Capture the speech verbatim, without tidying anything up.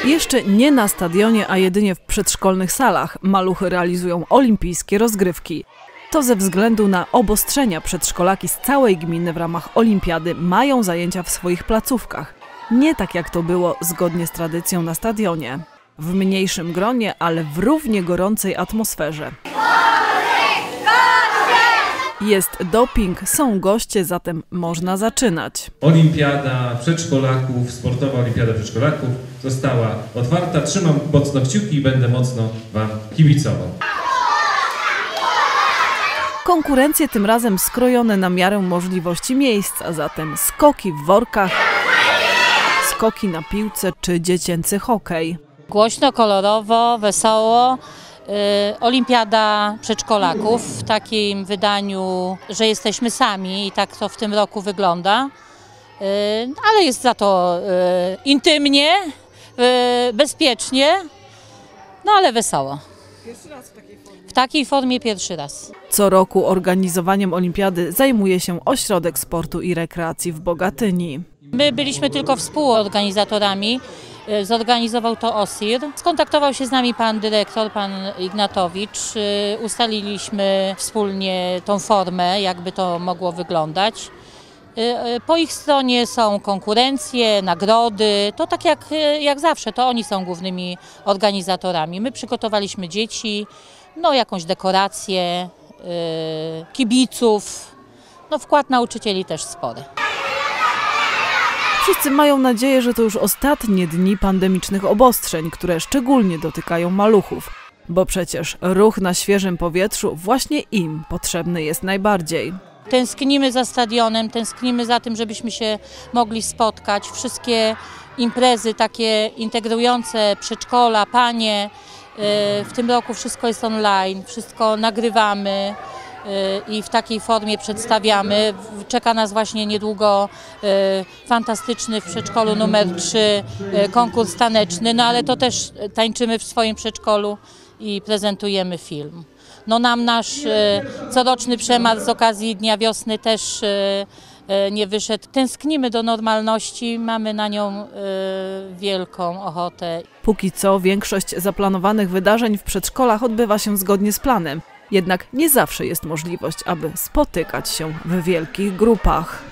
Jeszcze nie na stadionie, a jedynie w przedszkolnych salach maluchy realizują olimpijskie rozgrywki. To ze względu na obostrzenia przedszkolaki z całej gminy w ramach olimpiady mają zajęcia w swoich placówkach. Nie tak jak to było zgodnie z tradycją na stadionie. W mniejszym gronie, ale w równie gorącej atmosferze. Jest doping, są goście, zatem można zaczynać. Olimpiada przedszkolaków, sportowa olimpiada przedszkolaków została otwarta. Trzymam mocno kciuki i będę mocno Wam kibicował. Konkurencje tym razem skrojone na miarę możliwości miejsca, zatem skoki w workach, skoki na piłce czy dziecięcy hokej. Głośno, kolorowo, wesoło. Olimpiada przedszkolaków w takim wydaniu, że jesteśmy sami i tak to w tym roku wygląda, ale jest za to intymnie, bezpiecznie, no ale wesoło. Pierwszy raz w takiej formie? W takiej formie pierwszy raz. Co roku organizowaniem olimpiady zajmuje się Ośrodek Sportu i Rekreacji w Bogatyni. My byliśmy tylko współorganizatorami. Zorganizował to O S I R. Skontaktował się z nami pan dyrektor, pan Ignatowicz. Ustaliliśmy wspólnie tą formę, jakby to mogło wyglądać. Po ich stronie są konkurencje, nagrody. To tak jak, jak zawsze, to oni są głównymi organizatorami. My przygotowaliśmy dzieci, no jakąś dekorację, kibiców, no wkład nauczycieli też spory. Wszyscy mają nadzieję, że to już ostatnie dni pandemicznych obostrzeń, które szczególnie dotykają maluchów, bo przecież ruch na świeżym powietrzu właśnie im potrzebny jest najbardziej. Tęsknimy za stadionem, tęsknimy za tym, żebyśmy się mogli spotkać. Wszystkie imprezy takie integrujące przedszkola, panie, w tym roku wszystko jest online, wszystko nagrywamy i w takiej formie przedstawiamy. Czeka nas właśnie niedługo fantastyczny w przedszkolu numer trzy konkurs taneczny, no ale to też tańczymy w swoim przedszkolu i prezentujemy film. No nam nasz coroczny przemarsz z okazji Dnia Wiosny też nie wyszedł. Tęsknimy do normalności, mamy na nią wielką ochotę. Póki co większość zaplanowanych wydarzeń w przedszkolach odbywa się zgodnie z planem. Jednak nie zawsze jest możliwość, aby spotykać się w wielkich grupach.